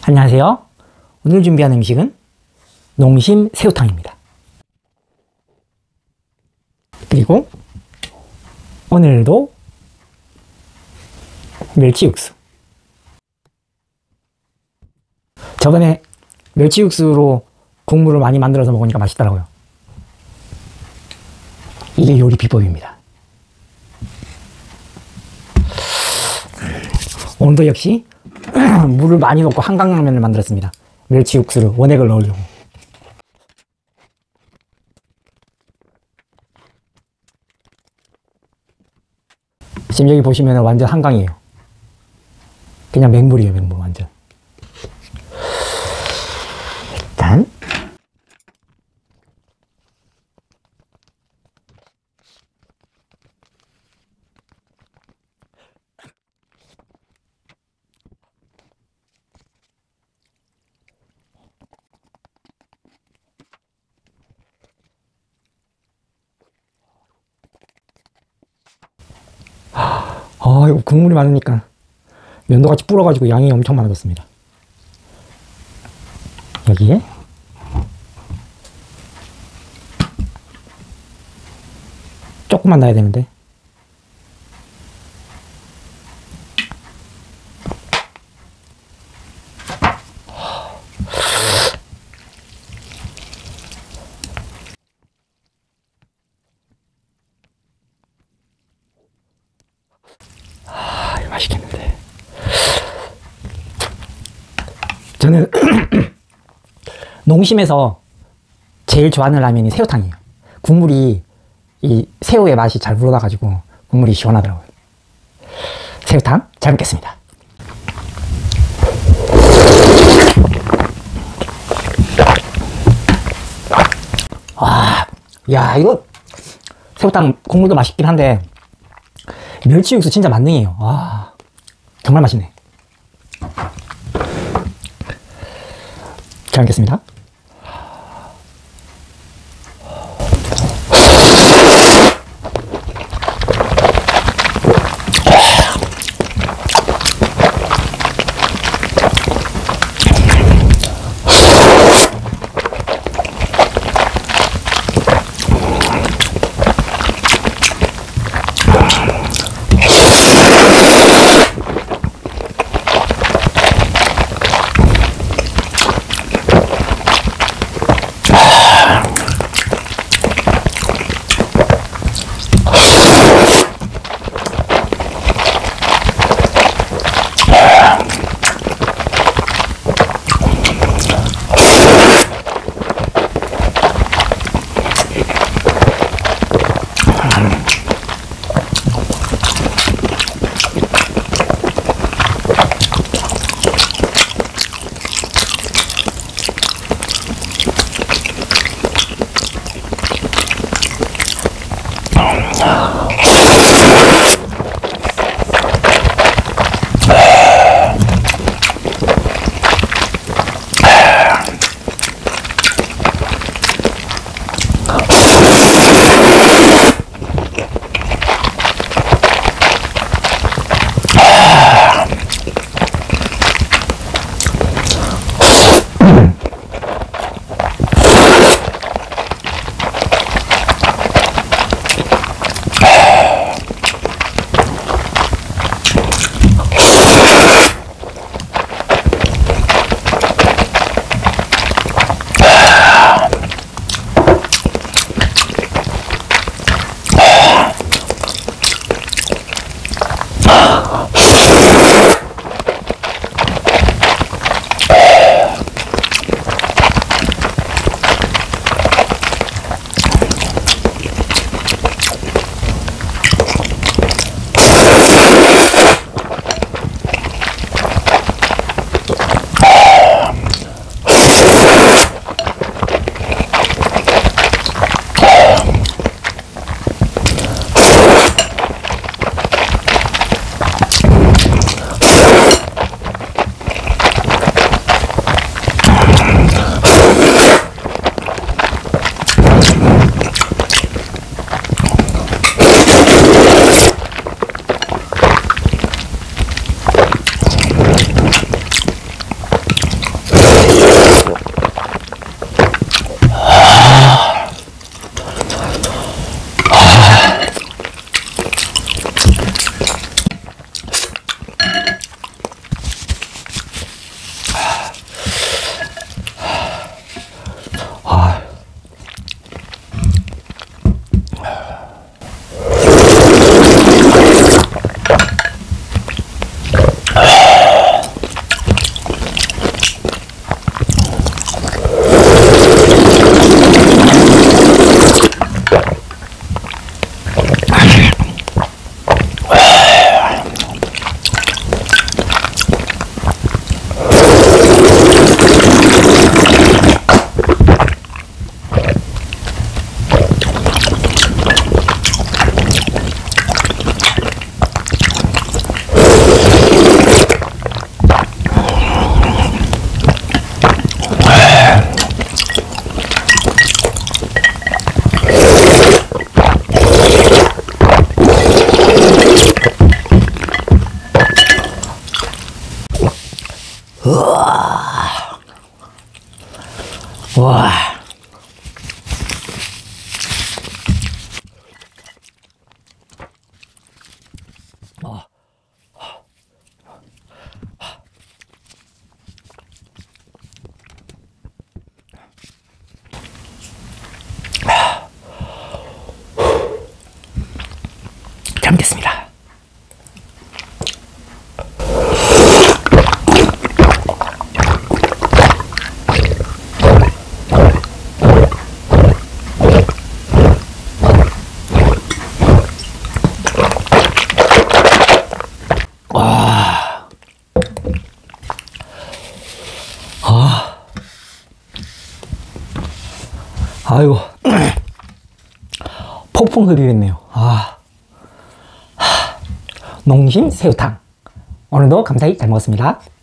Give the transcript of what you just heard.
안녕하세요. 오늘 준비한 음식은 농심 새우탕입니다. 그리고 오늘도 멸치 육수. 저번에 멸치 육수로 국물을 많이 만들어서 먹으니까 맛있더라고요. 이게 요리 비법입니다. 오늘도 역시 물을 많이 넣고 한강라면을 만들었습니다. 멸치 육수를 원액을 넣으려고. 지금 여기 보시면 완전 한강이에요. 그냥 맹물이에요, 맹물 완전. 일단 이거 국물이 많으니까 면도같이 불어가지고 양이 엄청 많아졌습니다. 여기에 조금만 넣어야 되는데 이거 맛있겠는데. 저는 농심에서 제일 좋아하는 라면이 새우탕이에요. 국물이 이 새우의 맛이 잘 불어나가지고 국물이 시원하더라고요. 새우탕 잘 먹겠습니다. 와, 야, 이거 새우탕 국물도 맛있긴 한데 멸치 육수 진짜 만능이에요. 와, 정말 맛있네. 잘 먹겠습니다. 와. 잘 먹겠습니다. 아이고 폭풍 흐리겠네요. 농심 새우탕 오늘도 감사히 잘 먹었습니다.